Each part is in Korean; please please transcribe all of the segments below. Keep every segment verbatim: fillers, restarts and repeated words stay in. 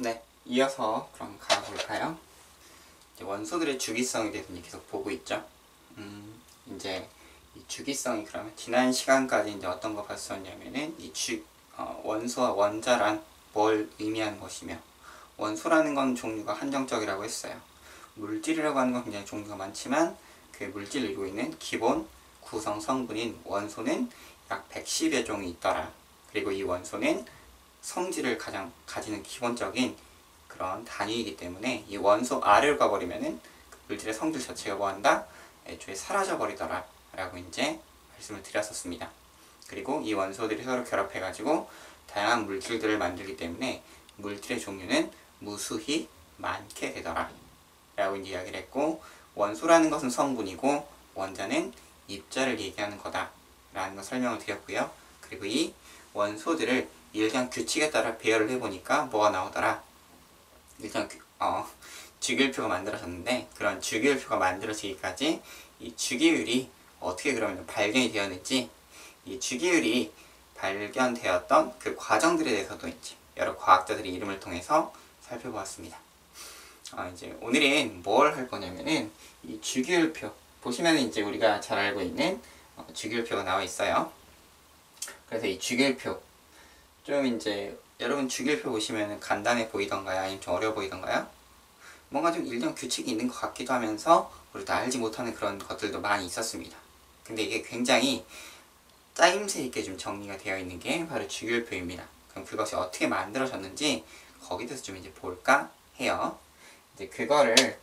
네, 이어서 그럼 가볼까요? 이제 원소들의 주기성에 대해서 이제 계속 보고 있죠. 음, 이제 이 주기성이 그러면 지난 시간까지 이제 어떤 거 봤었냐면은 이 주, 어, 원소와 원자란 뭘 의미하는 것이며, 원소라는 건 종류가 한정적이라고 했어요. 물질이라고 하는 건 굉장히 종류가 많지만 그 물질을 이루고 있는 기본 구성 성분인 원소는 약 백십여 종이 있더라. 그리고 이 원소는 성질을 가장 가지는 기본적인 그런 단위이기 때문에 이 원소 R을 가버리면은 그 물질의 성질 자체가 뭐한다? 애초에 사라져 버리더라 라고 이제 말씀을 드렸었습니다. 그리고 이 원소들이 서로 결합해가지고 다양한 물질들을 만들기 때문에 물질의 종류는 무수히 많게 되더라 라고 이제 이야기를 했고, 원소라는 것은 성분이고 원자는 입자를 얘기하는 거다 라는 거 설명을 드렸고요. 그리고 이 원소들을 일정 규칙에 따라 배열을 해보니까 뭐가 나오더라? 일정 어, 주기율표가 만들어졌는데, 그런 주기율표가 만들어지기까지 이 주기율이 어떻게 그러면 발견이 되었는지, 이 주기율이 발견되었던 그 과정들에 대해서도 이제 여러 과학자들의 이름을 통해서 살펴보았습니다. 어, 이제 오늘은 뭘 할 거냐면은 이 주기율표 보시면 이제 우리가 잘 알고 있는 어, 주기율표가 나와 있어요. 그래서 이 주기율표 좀 이제 여러분 주기율표 보시면 간단해 보이던가요? 아니면 좀 어려워 보이던가요? 뭔가 좀 일정 규칙이 있는 것 같기도 하면서 우리도 알지 못하는 그런 것들도 많이 있었습니다. 근데 이게 굉장히 짜임새 있게 좀 정리가 되어 있는 게 바로 주기율표입니다. 그럼 그것이 어떻게 만들어졌는지 거기에 대해서 좀 이제 볼까 해요. 이제 그거를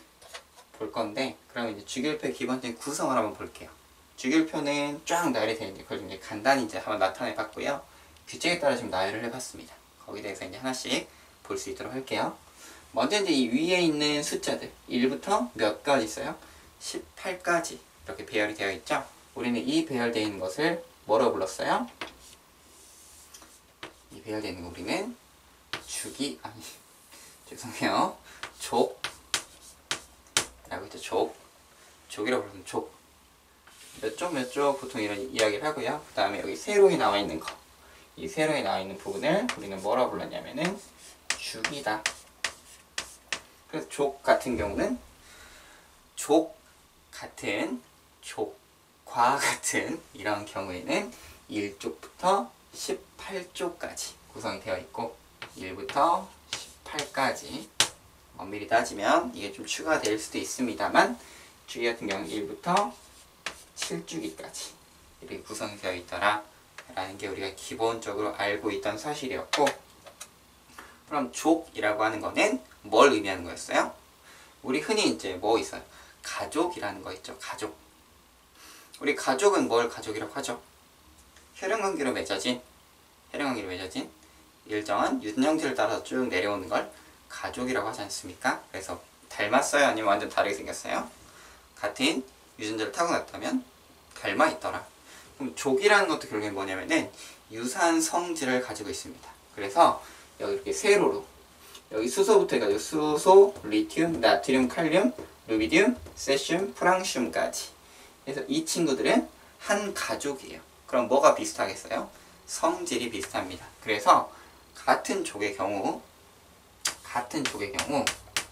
볼 건데, 그럼 이제 주기율표의 기본적인 구성을 한번 볼게요. 주기율표는 쫙 나열이 되는데 그걸 좀 이제 간단히 이제 한번 나타내 봤고요. 규칙에 따라 지금 나열을 해봤습니다. 거기에 대해서 이제 하나씩 볼 수 있도록 할게요. 먼저 이제 이 위에 있는 숫자들 일부터 몇 가지 있어요? 십팔까지 이렇게 배열이 되어 있죠. 우리는 이 배열되어 있는 것을 뭐라고 불렀어요? 이 배열되어 있는 거 우리는 주기 아니 죄송해요 족 라고 했죠. 족 족이라고 부르면 족 몇 쪽 몇 쪽 보통 이런 이야기를 하고요. 그 다음에 여기 세로에 나와 있는 거, 이 세로에 나와 있는 부분을 우리는 뭐라고 불렀냐면은 주기다. 그래서 족 같은 경우는 족 같은 족과 같은 이런 경우에는 일 쪽부터 십팔 쪽까지 구성이 되어 있고, 일부터 십팔까지 엄밀히 따지면 이게 좀 추가가 될 수도 있습니다만 주기 같은 경우는 일부터 칠 주기까지 이렇게 구성이 되어 있더라 라는 게 우리가 기본적으로 알고 있던 사실이었고, 그럼 족이라고 하는 거는 뭘 의미하는 거였어요? 우리 흔히 이제 뭐 있어요? 가족이라는 거 있죠. 가족. 우리 가족은 뭘 가족이라고 하죠? 혈연관계로 맺어진 혈연관계로 맺어진 일정한 유전형제를 따라서 쭉 내려오는 걸 가족이라고 하지 않습니까? 그래서 닮았어요? 아니면 완전 다르게 생겼어요? 같은 유전자를 타고났다면 닮아 있더라. 그럼 족이라는 것도 결국엔 뭐냐면은 유사한 성질을 가지고 있습니다. 그래서 여기 이렇게 세로로 여기 수소부터 해가지고 수소, 리튬, 나트륨, 칼륨, 루비디움, 세슘, 프랑슘까지. 그래서 이 친구들은 한 가족이에요. 그럼 뭐가 비슷하겠어요? 성질이 비슷합니다. 그래서 같은 족의 경우 같은 족의 경우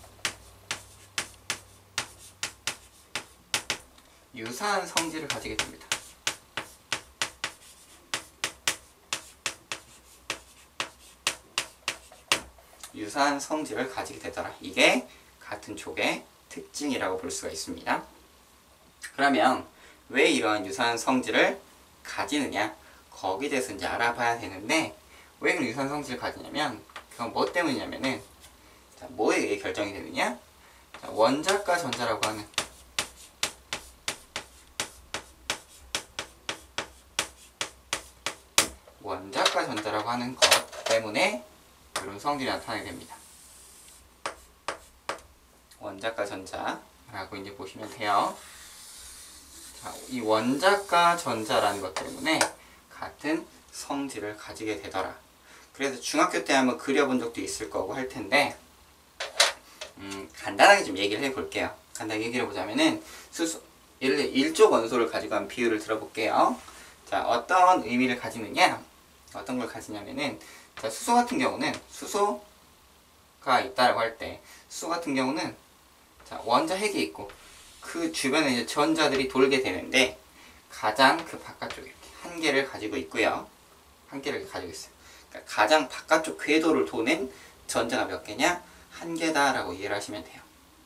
유사한 성질을 가지게 됩니다. 유사한 성질을 가지게 되더라. 이게 같은 족의 특징이라고 볼 수가 있습니다. 그러면 왜 이러한 유사한 성질을 가지느냐? 거기에 대해서 이제 알아봐야 되는데, 왜 그런 유사한 성질을 가지냐면 그건 뭐 때문이냐면은 자, 뭐에 의해 결정이 되느냐? 자, 원자과 전자라고 하는 원자과 전자라고 하는 것 때문에 이런 성질이 나타나게 됩니다. 원자과 전자라고 이제 보시면 돼요. 자, 이 원자과 전자라는 것 때문에 같은 성질을 가지게 되더라. 그래서 중학교 때 한번 그려본 적도 있을 거고 할 텐데, 음, 간단하게 좀 얘기를 해볼게요. 간단하게 얘기를 해보자면은 수소, 예를 들어 일 쪽 원소를 가지고 한 비율을 들어볼게요. 자, 어떤 의미를 가지느냐? 어떤 걸 가지냐면은, 자, 수소 같은 경우는 수소 가 있다라고 할 때 수 같은 경우는 자, 원자 핵이 있고 그 주변에 이제 전자들이 돌게 되는데 가장 그 바깥쪽에 이렇게 한 개를 가지고 있고요. 한 개를 가지고 있어요. 그러니까 가장 바깥쪽 궤도를 도는 전자가 몇 개냐? 한 개다라고 이해를 하시면 돼요.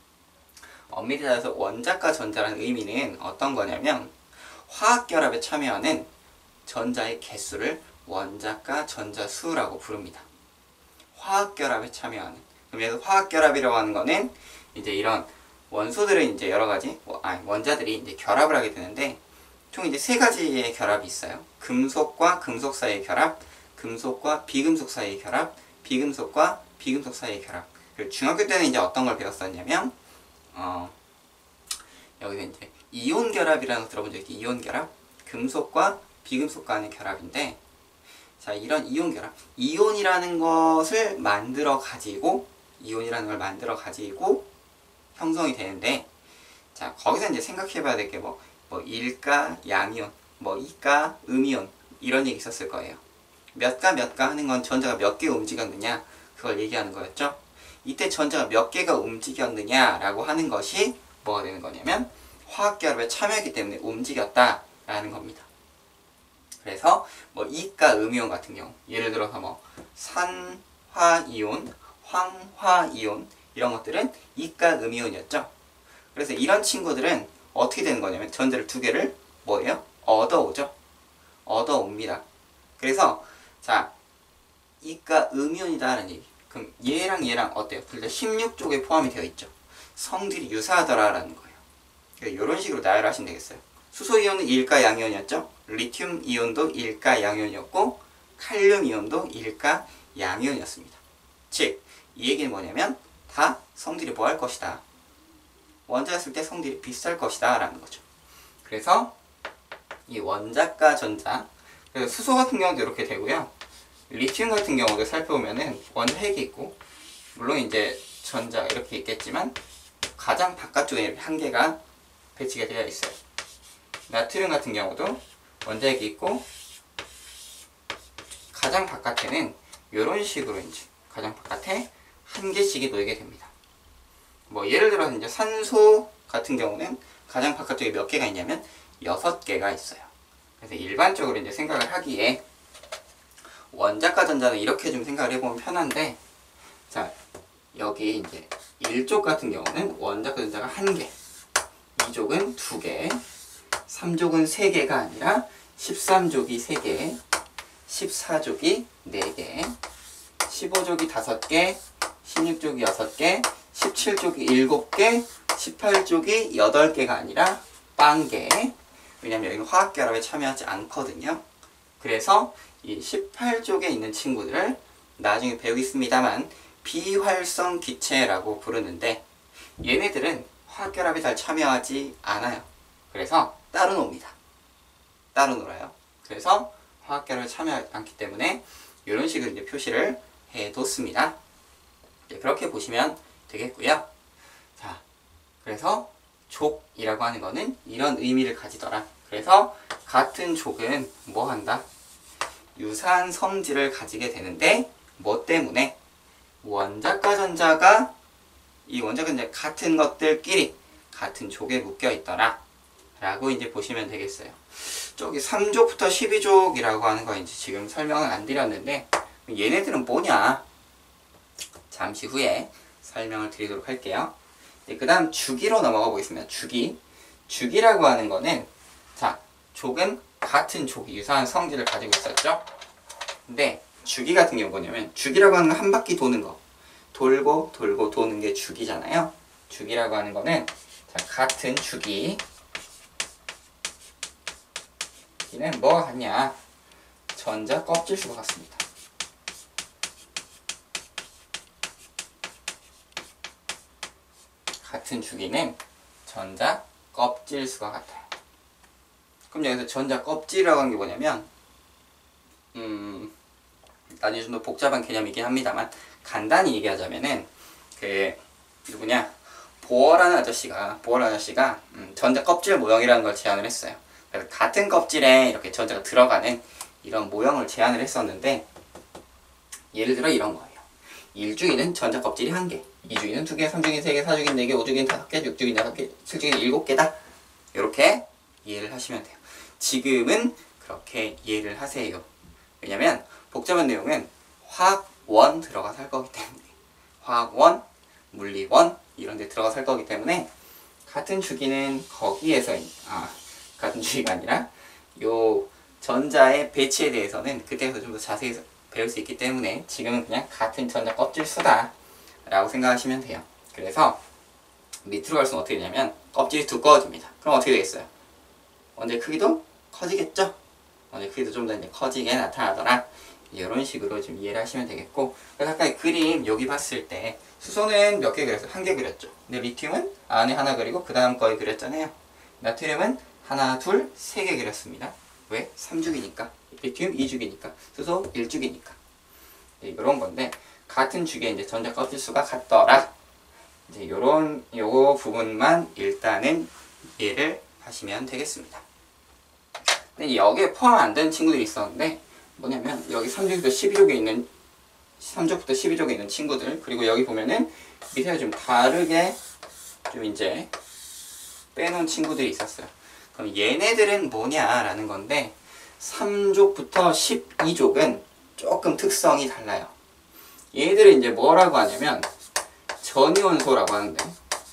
엄밀히 따라서 원자과 전자라는 의미는 어떤 거냐면 화학결합에 참여하는 전자의 개수를 원자과 전자수라고 부릅니다. 화학결합에 참여하는. 그래서 화학결합이라고 하는 거는 이제 이런 원소들은 이제 여러 가지, 아니 원자들이 이제 결합을 하게 되는데 총 이제 세 가지의 결합이 있어요. 금속과 금속 사이의 결합, 금속과 비금속 사이의 결합, 비금속과 비금속 사이의 결합. 그리고 중학교 때는 이제 어떤 걸 배웠었냐면 어, 여기서 이제 이온 결합이라는 거 들어본 적 있죠? 이온 결합? 금속과 비금속 간의 결합인데, 자, 이런 이온 결합. 이온이라는 것을 만들어 가지고, 이온이라는 걸 만들어 가지고 형성이 되는데, 자, 거기서 이제 생각해 봐야 될 게 뭐, 뭐, 일가, 양이온, 뭐, 이가, 음이온, 이런 얘기 있었을 거예요. 몇가 몇가 하는 건 전자가 몇 개 움직였느냐, 그걸 얘기하는 거였죠. 이때 전자가 몇 개가 움직였느냐라고 하는 것이 뭐가 되는 거냐면 화학결합에 참여하기 때문에 움직였다라는 겁니다. 그래서 뭐 이가 음이온 같은 경우 예를 들어서 뭐 산화이온, 황화이온 이런 것들은 이가 음이온이었죠. 그래서 이런 친구들은 어떻게 되는 거냐면 전자를 두 개를 뭐예요? 얻어오죠. 얻어옵니다. 그래서 자 이가 음이온이다라는 얘기. 그럼 얘랑 얘랑 어때요? 둘 다 십육 쪽에 포함이 되어 있죠. 성질이 유사하더라라는 거예요. 이런 식으로 나열을 하시면 되겠어요. 수소이온은 일가 양이온이었죠. 리튬 이온도 일가 양이온이었고 칼륨 이온도 일가 양이온이었습니다. 즉, 이 얘기는 뭐냐면 다 성질이 뭐 할 것이다. 원자였을 때 성질이 비슷할 것이다 라는 거죠. 그래서 이 원자과 전자, 그래서 수소 같은 경우도 이렇게 되고요. 리튬 같은 경우도 살펴보면은 원자 핵이 있고 물론 이제 전자 이렇게 있겠지만 가장 바깥쪽에 이렇게 한 개가 배치가 되어 있어요. 나트륨 같은 경우도 원자 핵이 있고 가장 바깥에는 이런 식으로 이제 가장 바깥에 한 개씩이 놓이게 됩니다. 뭐 예를 들어서 이제 산소 같은 경우는 가장 바깥쪽에 몇 개가 있냐면 여섯 개가 있어요. 그래서 일반적으로 이제 생각을 하기에 원자과 전자는 이렇게 좀 생각을 해보면 편한데, 자, 여기 이제 일 쪽 같은 경우는 원자과 전자가 한 개, 이 족은 두 개, 삼 족은 세 개가 아니라 십삼 족이 세 개, 십사 족이 네 개, 십오 족이 다섯 개, 십육 족이 여섯 개, 십칠 족이 일곱 개, 십팔 족이 여덟 개가 아니라 영 개. 왜냐면 여기는 화학결합에 참여하지 않거든요. 그래서 이 십팔 족에 있는 친구들을 나중에 배우겠습니다만 비활성 기체라고 부르는데 얘네들은 화학결합에 잘 참여하지 않아요. 그래서 따로 놉니다. 따로 놀아요. 그래서 화학결합에 참여하지 않기 때문에 이런 식으로 이제 표시를 해뒀습니다. 그렇게 보시면 되겠고요. 자, 그래서 족이라고 하는 거는 이런 의미를 가지더라. 그래서 같은 족은 뭐 한다? 유사한 성질을 가지게 되는데 뭐 때문에? 원자과 전자가 이 원자과 전자 같은 것들끼리 같은 족에 묶여 있더라 라고 이제 보시면 되겠어요. 저기 삼 족부터 십이 족이라고 하는 거 이제 지금 설명은 안 드렸는데 얘네들은 뭐냐? 잠시 후에 설명을 드리도록 할게요. 그 다음 주기로 넘어가 보겠습니다. 주기. 주기라고 하는 거는 자, 족은 같은 족이 유사한 성질을 가지고 있었죠. 근데 주기 같은 경우 뭐냐면 주기라고 하는 건 한 바퀴 도는 거. 돌고 돌고 도는 게 주기잖아요. 주기라고 하는 거는 자, 같은 주기. 주기는 뭐가 같냐? 전자 껍질수가 같습니다. 같은 주기는 전자 껍질수가 같아요. 그럼 여기서 전자 껍질이라고 하는 게 뭐냐면 음, 나중에 좀 더 복잡한 개념이긴 합니다만 간단히 얘기하자면은 그 누구냐 보어라는 아저씨가 보어라는 아저씨가 음, 전자 껍질 모형이라는 걸 제안을 했어요. 그래서 같은 껍질에 이렇게 전자가 들어가는 이런 모형을 제안을 했었는데 예를 들어 이런 거예요. 일 주기는 전자 껍질이 한 개, 이 주기는 두 개, 삼 주기는 세 개, 사 주기는 네 개, 오 주기는 다섯 개, 육 주기는 여섯 개, 칠 주기는 일곱 개다. 이렇게 이해를 하시면 돼요. 지금은 그렇게 이해를 하세요. 왜냐면 복잡한 내용은 화학원 들어가서 할 거기 때문에, 화학원, 물리원 이런 데 들어가서 할 거기 때문에 같은 주기는 거기에서, 아 같은 주기가 아니라 요 전자의 배치에 대해서는 그때부터 좀 더 자세히 배울 수 있기 때문에 지금은 그냥 같은 전자 껍질 수다 라고 생각하시면 돼요. 그래서 밑으로 갈수록 어떻게 되냐면 껍질이 두꺼워집니다. 그럼 어떻게 되겠어요? 원자의 크기도 커지겠죠? 원자의 크기도 좀 더 이제 커지게 나타나더라. 이런 식으로 좀 이해를 하시면 되겠고, 그래서 아까 그림 여기 봤을 때 수소는 몇 개 그렸어요? 한 개 그렸죠. 근데 리튬은 안에 하나 그리고 그 다음 거에 그렸잖아요. 나트륨은 하나, 둘, 세 개 그렸습니다. 왜? 삼 주기니까. 리튬 이 주기니까. 수소 일 주기니까. 네, 이런 건데 같은 주기에 이제 전자 껍질 수가 같더라. 이제 요런 요 부분만 일단은 이해를 하시면 되겠습니다. 근데 여기에 포함 안 되는 친구들이 있었는데 뭐냐면 여기 삼 주기부터 십이 족에 있는 삼 족부터 십이 족에 있는 친구들, 그리고 여기 보면은 밑에 좀 다르게 좀 이제 빼놓은 친구들이 있었어요. 그럼 얘네들은 뭐냐라는 건데 삼 족부터 십이 족은 조금 특성이 달라요. 얘들은 이제 뭐라고 하냐면 전이원소라고 하는데,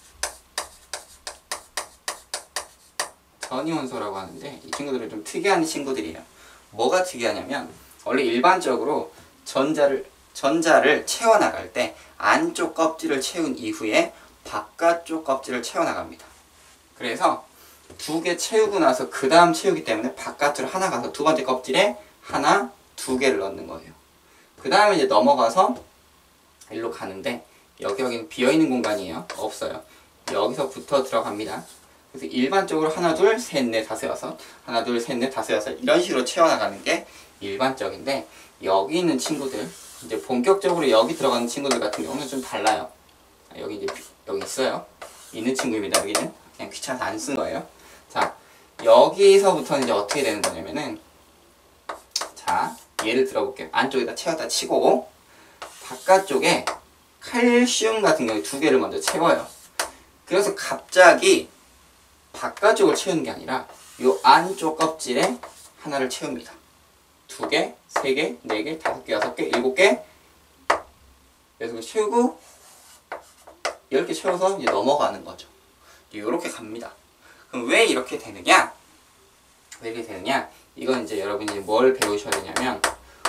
전이원소라고 하는데 이 친구들은 좀 특이한 친구들이에요. 뭐가 특이하냐면 원래 일반적으로 전자를 전자를 채워나갈 때 안쪽 껍질을 채운 이후에 바깥쪽 껍질을 채워나갑니다. 그래서 두 개 채우고 나서 그 다음 채우기 때문에 바깥으로 하나 가서 두 번째 껍질에 하나, 두 개를 넣는 거예요. 그 다음에 이제 넘어가서 일로 가는데 여기 여기는 비어있는 공간이에요. 없어요. 여기서부터 들어갑니다. 그래서 일반적으로 하나, 둘, 셋, 넷, 다섯, 여섯, 하나, 둘, 셋, 넷, 다섯, 여섯 이런 식으로 채워나가는 게 일반적인데, 여기 있는 친구들, 이제 본격적으로 여기 들어가는 친구들 같은 경우는 좀 달라요. 여기 이제 여기 있어요. 있는 친구입니다. 여기는 그냥 귀찮아서 안 쓴 거예요. 자, 여기서부터는 이제 어떻게 되는 거냐면은, 자, 예를 들어볼게요. 안쪽에다 채웠다 치고 바깥쪽에 칼슘 같은 경우에 두 개를 먼저 채워요. 그래서 갑자기 바깥쪽을 채우는 게 아니라 이 안쪽 껍질에 하나를 채웁니다. 두 개, 세 개, 네 개, 다섯 개, 여섯 개, 일곱 개. 그래서 채우고 열 개 채워서 이제 넘어가는 거죠. 이렇게 갑니다. 그럼 왜 이렇게 되느냐? 왜 이렇게 되느냐? 이건 이제 여러분이 뭘 배우셔야 되냐면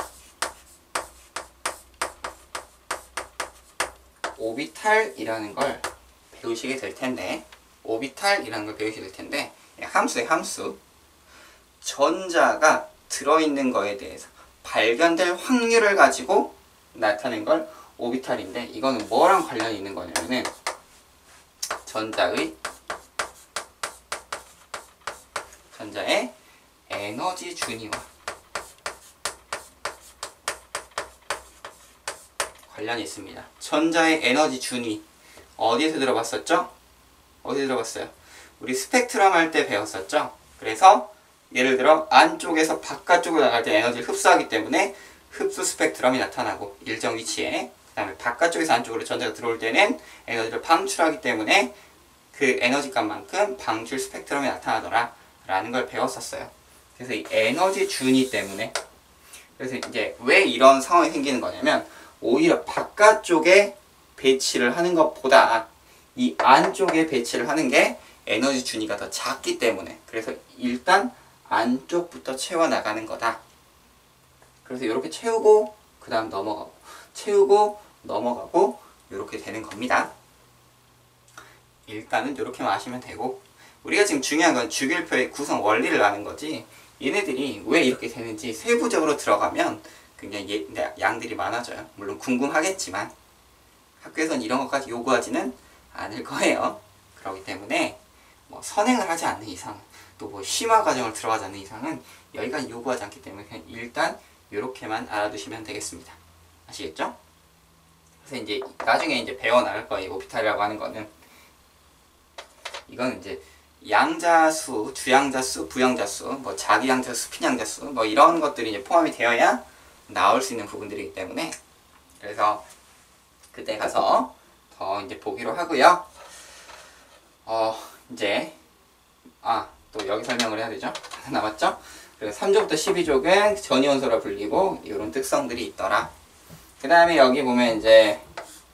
오비탈이라는 걸 배우시게 될 텐데, 오비탈이라는 걸 배우시게 될 텐데, 함수의 함수. 전자가 들어있는 거에 대해서 발견될 확률을 가지고 나타낸 걸 오비탈인데, 이거는 뭐랑 관련이 있는 거냐면은 전자의 전자의 에너지 준위와 관련이 있습니다. 전자의 에너지 준위 어디에서 들어봤었죠? 어디 들어봤어요? 우리 스펙트럼 할 때 배웠었죠? 그래서 예를 들어 안쪽에서 바깥쪽으로 나갈 때 에너지를 흡수하기 때문에 흡수 스펙트럼이 나타나고, 일정 위치에 그 다음에 바깥쪽에서 안쪽으로 전자가 들어올 때는 에너지를 방출하기 때문에 그 에너지 값만큼 방출 스펙트럼이 나타나더라 라는 걸 배웠었어요. 그래서 이 에너지 준위 때문에, 그래서 이제 왜 이런 상황이 생기는 거냐면 오히려 바깥쪽에 배치를 하는 것보다 이 안쪽에 배치를 하는 게 에너지 준위가 더 작기 때문에, 그래서 일단 안쪽부터 채워나가는 거다. 그래서 이렇게 채우고 그 다음 넘어가고 채우고 넘어가고 이렇게 되는 겁니다. 일단은 이렇게만 아시면 되고, 우리가 지금 중요한 건 주기율표의 구성 원리를 아는 거지, 얘네들이 왜 이렇게 되는지 세부적으로 들어가면 굉장히 예, 양들이 많아져요. 물론 궁금하겠지만 학교에서는 이런 것까지 요구하지는 않을 거예요. 그렇기 때문에 뭐 선행을 하지 않는 이상, 또 뭐 심화 과정을 들어가지 않는 이상은 여기까지 요구하지 않기 때문에 그냥 일단 이렇게만 알아두시면 되겠습니다. 아시겠죠? 그래서 이제 나중에 이제 배워 나갈 거예요. 오비탈이라고 하는 거는, 이건 이제 양자수, 주양자수, 부양자수, 뭐 자기양자수, 스핀양자수, 뭐 이런 것들이 이제 포함이 되어야 나올 수 있는 부분들이기 때문에, 그래서 그때 가서 더 이제 보기로 하고요. 어 이제 아 또 여기 설명을 해야 되죠. 남았죠? 그래서 삼 조부터 십이 족은 전이원소라 불리고 이런 특성들이 있더라. 그 다음에 여기 보면 이제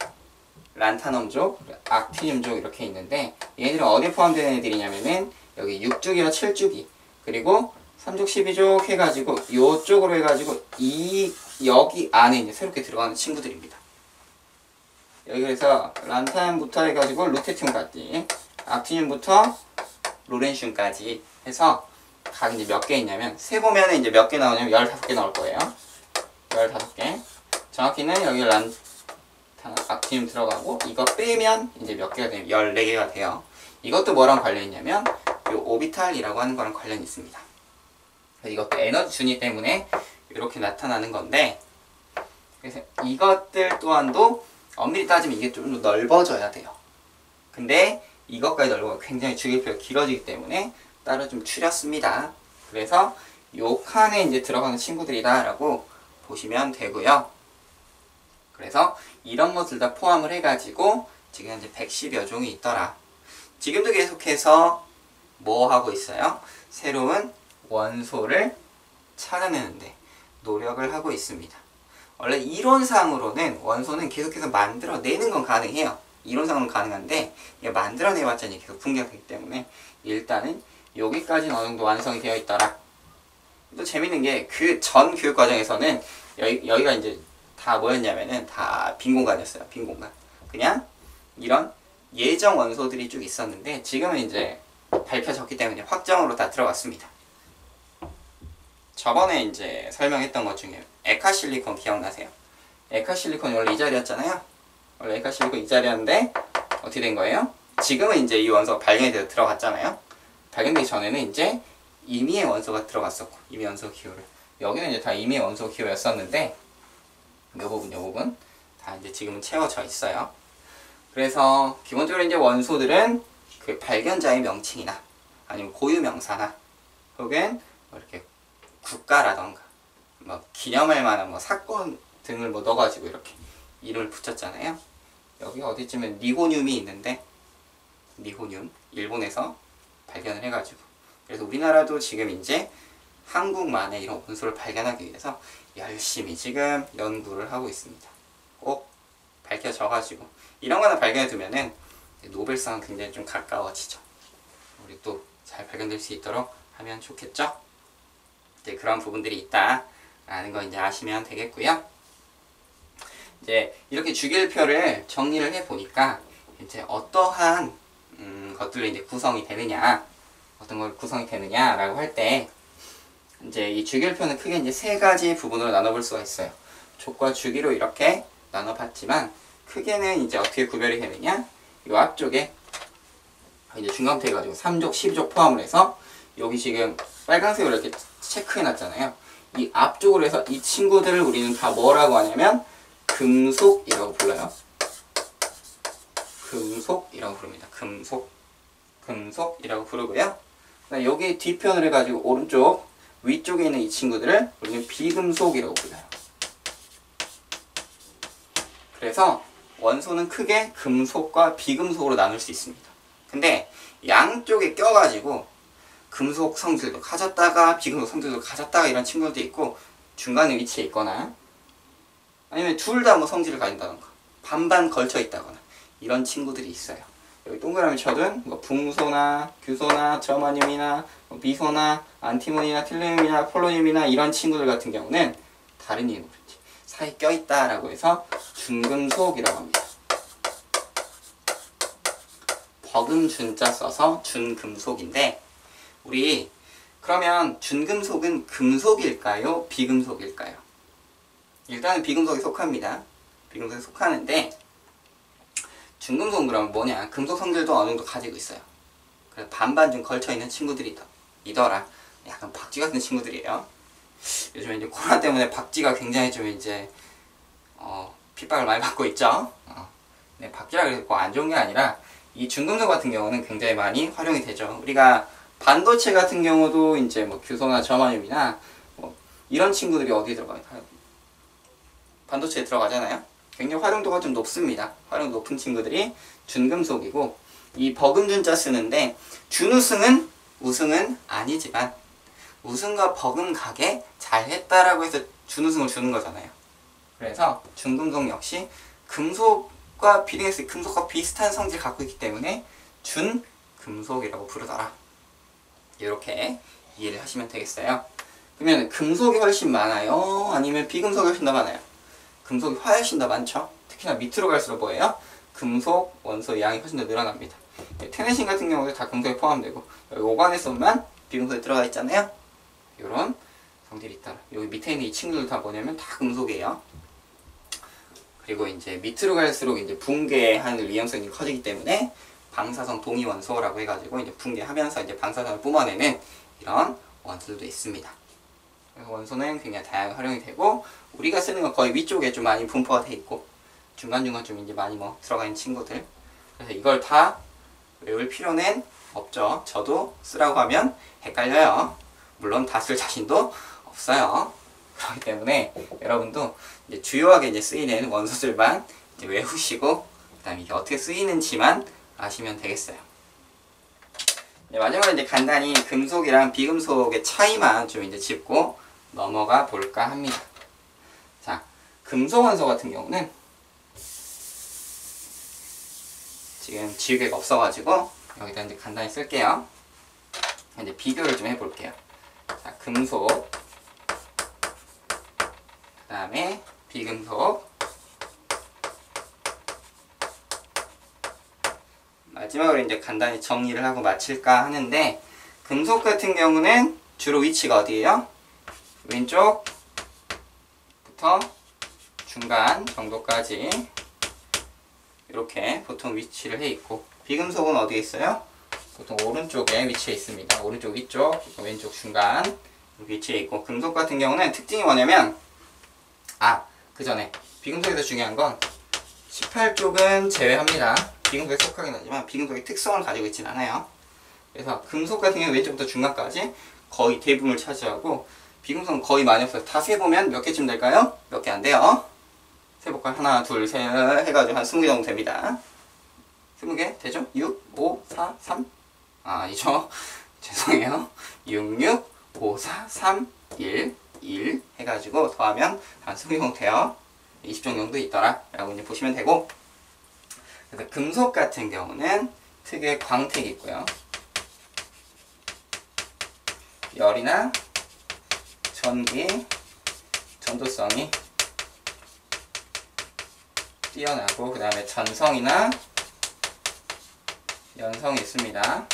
란타넘족, 악티늄족 이렇게 있는데 얘네들은 어디에 포함되는 애들이냐면은 여기 육 주기와 칠 주기 그리고 삼 족 십이 족 해가지고 요쪽으로 해가지고 이 여기 안에 이제 새롭게 들어가는 친구들입니다. 여기 그래서 란타늄부터 해가지고 루테튬까지 악티늄부터 로렌슘까지 해서 각 이제 몇 개 있냐면 세 보면은 이제 몇 개 나오냐면 열다섯 개 나올 거예요. 열다섯 개. 정확히는 여기 란 악티늄 들어가고 이거 빼면 이제 몇 개가 되면 열네 개가 돼요. 이것도 뭐랑 관련이 있냐면 요 오비탈이라고 하는 거랑 관련이 있습니다. 이것도 에너지 준위 때문에 이렇게 나타나는 건데 그래서 이것들 또한도 엄밀히 따지면 이게 좀 더 넓어져야 돼요. 근데 이것까지 넓어가 굉장히 주기표가 길어지기 때문에 따로 좀 줄였습니다. 그래서 요 칸에 이제 들어가는 친구들이다 라고 보시면 되고요. 그래서 이런 것들 다 포함을 해가지고 지금 현재 백십여 종이 있더라. 지금도 계속해서 뭐 하고 있어요? 새로운 원소를 찾아내는데 노력을 하고 있습니다. 원래 이론상으로는 원소는 계속해서 만들어내는 건 가능해요. 이론상으로는 가능한데 이게 만들어내봤자 계속 붕괴가 되기 때문에 일단은 여기까지는 어느 정도 완성이 되어 있더라. 또 재밌는 게 그 전 교육 과정에서는 여기, 여기가 이제 다 뭐였냐면은 다 빈 공간이었어요. 빈 공간. 그냥 이런 예정 원소들이 쭉 있었는데 지금은 이제 밝혀졌기 때문에 확정으로 다 들어갔습니다. 저번에 이제 설명했던 것 중에 에카실리콘 기억나세요? 에카실리콘이 원래 이 자리였잖아요. 원래 에카실리콘 이 자리였는데 어떻게 된 거예요? 지금은 이제 이 원소가 발견이 돼서 들어갔잖아요. 발견되기 전에는 이제 임의의 원소가 들어갔었고 임의 원소 기호를 여기는 이제 다 임의 원소 기호였었는데 이 부분, 이 부분 다 이제 지금은 채워져 있어요. 그래서 기본적으로 이제 원소들은 그 발견자의 명칭이나 아니면 고유 명사나 혹은 뭐 이렇게 국가라던가 뭐 기념할 만한 뭐 사건 등을 뭐 넣어가지고 이렇게 이름을 붙였잖아요. 여기가 어디쯤에 니고늄이 있는데 니고늄 일본에서 발견을 해가지고 그래서 우리나라도 지금 이제 한국만의 이런 원소를 발견하기 위해서 열심히 지금 연구를 하고 있습니다. 꼭 밝혀져가지고 이런 거나 발견해 두면은 노벨상은 굉장히 좀 가까워지죠. 우리 또 잘 발견될 수 있도록 하면 좋겠죠? 이제 그런 부분들이 있다라는 거 이제 아시면 되겠고요. 이제 이렇게 주기율표를 정리를 해 보니까 이제 어떠한 음, 것들이 이제 구성이 되느냐, 어떤 걸 구성이 되느냐라고 할 때 이제 이 주기율표는 크게 이제 세 가지 부분으로 나눠볼 수가 있어요. 족과 주기로 이렇게 나눠봤지만 크게는 이제 어떻게 구별이 되느냐? 이 앞쪽에 이제 중간부터 해가지고 삼 족, 십이 족 포함을 해서 여기 지금 빨간색으로 이렇게 체크해놨잖아요. 이 앞쪽으로 해서 이 친구들을 우리는 다 뭐라고 하냐면 금속이라고 불러요. 금속이라고 부릅니다. 금속, 금속이라고 부르고요. 여기 뒤편을 해가지고 오른쪽 위쪽에 있는 이 친구들을 우리는 비금속이라고 불러요. 그래서 원소는 크게 금속과 비금속으로 나눌 수 있습니다. 근데 양쪽에 껴가지고 금속 성질도 가졌다가 비금속 성질도 가졌다가 이런 친구들도 있고 중간에 위치해 있거나 아니면 둘 다 뭐 성질을 가진다던가 반반 걸쳐 있다거나 이런 친구들이 있어요. 여기 동그라미 쳐둔 뭐 붕소나 규소나 저마늄이나 뭐 비소나 안티몬이나 틸레늄이나 폴로늄이나 이런 친구들 같은 경우는 다른 이유로 사이에 껴있다라고 해서 준금속이라고 합니다. 버금 준자 써서 준금속인데 우리 그러면 준금속은 금속일까요? 비금속일까요? 일단은 비금속에 속합니다. 비금속에 속하는데 준금속은 그러면 뭐냐? 금속 성질도 어느 정도 가지고 있어요. 그래서 반반 좀 걸쳐있는 친구들이 이더라. 약간 박쥐 같은 친구들이에요. 요즘에 이제 코로나 때문에 박쥐가 굉장히 좀 이제 어, 핍박을 많이 받고 있죠. 어. 네, 박쥐라 그래서 안 좋은 게 아니라 이 준금속 같은 경우는 굉장히 많이 활용이 되죠. 우리가 반도체 같은 경우도 이제 뭐 규소나 저마늄이나 뭐 이런 친구들이 어디에 들어가요? 반도체에 들어가잖아요. 굉장히 활용도가 좀 높습니다. 활용 높은 친구들이 준금속이고, 이 버금준자 쓰는데 준우승은 우승은 아니지만 우승과 버금가게 잘했다라고 해서 준우승을 주는 거잖아요. 그래서 준금속 역시 금속과 비례해서 금속과 비슷한 성질을 갖고 있기 때문에 준금속이라고 부르더라. 이렇게 이해를 하시면 되겠어요. 그러면 금속이 훨씬 많아요? 아니면 비금속이 훨씬 더 많아요? 금속이 훨씬 더 많죠. 특히나 밑으로 갈수록 뭐예요? 금속 원소의 양이 훨씬 더 늘어납니다. 테네신 같은 경우도 다 금속에 포함되고, 여기 오관에서만 비금속에 들어가 있잖아요. 이런 성질이 있더라. 여기 밑에 있는 이 친구들 다 뭐냐면 다 금속이에요. 그리고 이제 밑으로 갈수록 이제 붕괴하는 위험성이 커지기 때문에 방사성 동위원소라고 해가지고 이제 붕괴하면서 이제 방사성을 뿜어내는 이런 원소들도 있습니다. 그래서 원소는 굉장히 다양하게 활용이 되고, 우리가 쓰는 건 거의 위쪽에 좀 많이 분포가 돼 있고 중간중간 좀 이제 많이 뭐 들어가 있는 친구들. 그래서 이걸 다 외울 필요는 없죠. 저도 쓰라고 하면 헷갈려요. 물론 다 쓸 자신도 없어요. 그렇기 때문에 여러분도 이제 주요하게 이제 쓰이는 원소들만 이제 외우시고, 그 다음에 이게 어떻게 쓰이는지만 아시면 되겠어요. 네, 마지막으로 이제 간단히 금속이랑 비금속의 차이만 좀 이제 짚고 넘어가 볼까 합니다. 자, 금속 원소 같은 경우는 지금 지우개가 없어가지고 여기다 이제 간단히 쓸게요. 이제 비교를 좀 해볼게요. 자, 금속, 그 다음에 비금속, 마지막으로 이제 간단히 정리를 하고 마칠까 하는데, 금속 같은 경우는 주로 위치가 어디예요? 왼쪽부터 중간 정도까지 이렇게 보통 위치를 해 있고, 비금속은 어디에 있어요? 보통 오른쪽에 위치해 있습니다. 오른쪽 위쪽, 왼쪽 중간 이렇게 위치해 있고, 금속 같은 경우는 특징이 뭐냐면, 아, 그 전에 비금속에서 중요한 건 십팔 쪽은 제외합니다. 비금속에 속하긴 하지만 비금속의 특성을 가지고 있진 않아요. 그래서 금속 같은 경우는 왼쪽부터 중간까지 거의 대부분을 차지하고, 비금속은 거의 많이 없어요. 다 세보면 몇 개쯤 될까요? 몇 개 안 돼요. 세볼까요? 하나, 둘, 셋 해가지고 한 스무 개 정도 됩니다. 스무 개 되죠? 육, 오, 사, 삼? 아, 아니죠. 죄송해요. 육, 육, 오, 사, 삼, 일, 일 해가지고 더하면 한 스무 개 정도 돼요. 이십 종 정도 있더라 라고 이제 보시면 되고, 그래서 금속 같은 경우는 특유의 광택이 있고요. 열이나 전기, 전도성이 뛰어나고, 그 다음에 전성이나 연성이 있습니다.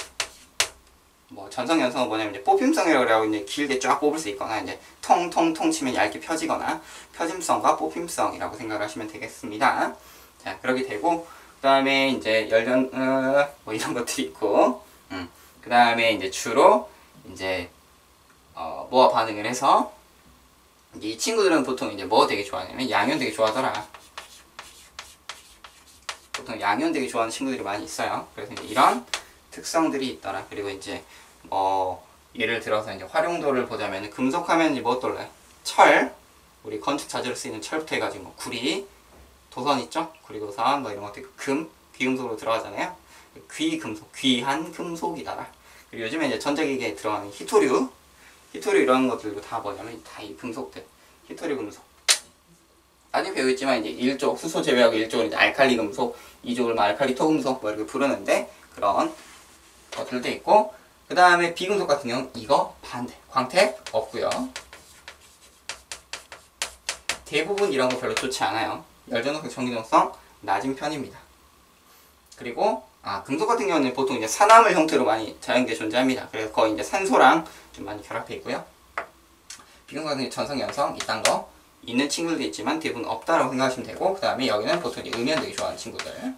뭐 전성, 연성은 뭐냐면 이제 뽑힘성이라고 하고 이제 길게 쫙 뽑을 수 있거나, 이제 통통통 치면 얇게 펴지거나, 펴짐성과 뽑힘성이라고 생각을 하시면 되겠습니다. 자, 그렇게 되고, 그 다음에 이제 열연, 어, 뭐 이런 것들이 있고, 음, 그 다음에 이제 주로 이제 어, 뭐와 반응을 해서, 이 친구들은 보통 이제 뭐 되게 좋아하냐면 양연 되게 좋아하더라. 보통 양연 되게 좋아하는 친구들이 많이 있어요. 그래서 이제 이런 특성들이 있더라. 그리고 이제 뭐 예를 들어서 이제 활용도를 보자면, 금속하면 이제 뭐 떠올라요? 철, 우리 건축 자재로 쓰이는 철부터 해가지고 뭐 구리, 도선 있죠? 구리도선 뭐 이런 것도 있고, 금, 귀금속으로 들어가잖아요. 귀금속, 귀한 금속이다라. 그리고 요즘에 이제 전자기기에 들어가는 히토류, 히토류 이런 것들도 다 뭐냐면 다 이 금속들, 히토류 금속. 아직 배우겠지만 이제 일 족, 수소 제외하고 일 족은 이제 알칼리 금속, 이 족을 뭐 알칼리 토금속 뭐 이렇게 부르는데, 그런 것들도 있고, 그 다음에 비금속 같은 경우는 이거 반대, 광택 없고요. 대부분 이런 거 별로 좋지 않아요. 열전도성, 전기전도성 낮은 편입니다. 그리고 아, 금속 같은 경우는 보통 이제 산화물 형태로 많이 자연계에 존재합니다. 그래서 거의 이제 산소랑 좀 많이 결합해 있고요. 비금속 같은 경우 전성, 연성 이딴 거 있는 친구들도 있지만 대부분 없다라고 생각하시면 되고, 그 다음에 여기는 보통 이제 음연 되게 좋아하는 친구들,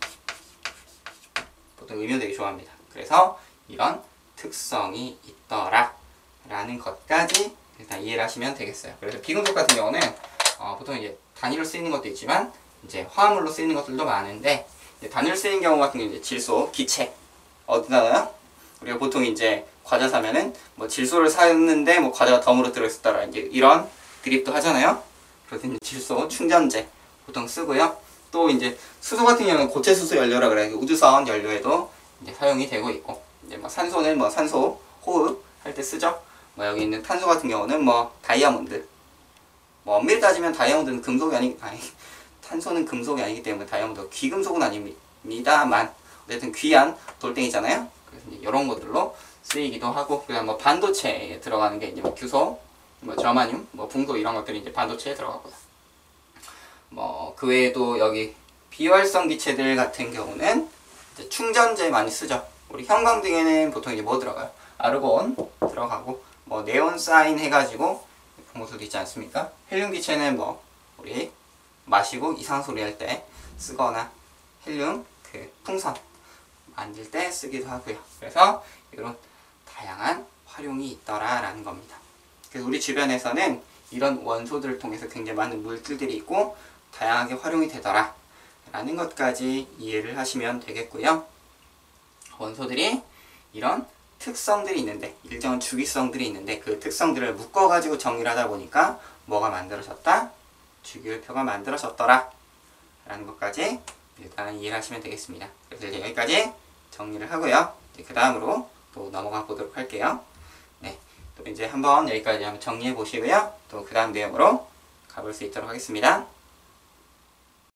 보통 음연 되게 좋아합니다. 그래서 이런 특성이 있더라 라는 것까지 일단 이해를 하시면 되겠어요. 그래서 비금속 같은 경우는 어, 보통 이제 단위로 쓰이는 것도 있지만 이제 화합물로 쓰이는 것들도 많은데, 이제 단위로 쓰이는 경우 같은 경우는 이제 질소, 기체 어디다 넣어요? 우리가 보통 이제 과자 사면은 뭐 질소를 샀는데 뭐 과자가 덤으로 들어있었다라 이제 이런 드립도 하잖아요. 그래서 이제 질소, 충전재 보통 쓰고요. 또 이제 수소 같은 경우는 고체 수소 연료라 그래 우주선 연료에도 이제 사용이 되고 있고, 이제 뭐 산소는 뭐 산소 호흡 할 때 쓰죠. 뭐 여기 있는 탄소 같은 경우는 뭐 다이아몬드. 뭐 엄밀히 따지면 다이아몬드는 금속이 아니 아니 탄소는 금속이 아니기 때문에 다이아몬드가 귀금속은 아닙니다만 어쨌든 귀한 돌덩이잖아요. 그래서 이제 이런 것들로 쓰이기도 하고, 그다음 뭐 반도체에 들어가는 게 이제 뭐 규소, 뭐 저마늄, 뭐 붕도 이런 것들이 이제 반도체에 들어가고요. 뭐 그 외에도 여기 비활성 기체들 같은 경우는 이제 충전재 많이 쓰죠. 우리 형광등에는 보통 이제 뭐 들어가요? 아르곤 들어가고, 뭐 네온사인 해가지고 본 것도 있지 않습니까? 헬륨 기체는 뭐 우리 마시고 이상소리 할 때 쓰거나 헬륨 그 풍선 만들 때 쓰기도 하고요. 그래서 이런 다양한 활용이 있더라라는 겁니다. 그래서 우리 주변에서는 이런 원소들을 통해서 굉장히 많은 물질들이 있고 다양하게 활용이 되더라 라는 것까지 이해를 하시면 되겠고요. 원소들이 이런 특성들이 있는데, 일정한 주기성들이 있는데 그 특성들을 묶어가지고 정리를 하다 보니까 뭐가 만들어졌다? 주기율표가 만들어졌더라 라는 것까지 일단 이해를 하시면 되겠습니다. 그래서 이제 여기까지 정리를 하고요. 그 다음으로 또 넘어가 보도록 할게요. 네, 또 이제 한번 여기까지 한번 정리해 보시고요. 또 그 다음 내용으로 가볼 수 있도록 하겠습니다.